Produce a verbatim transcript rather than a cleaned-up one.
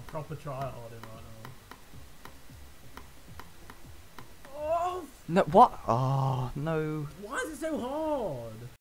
proper try hard right now. Oh, No, what? Oh, no. why is it so hard?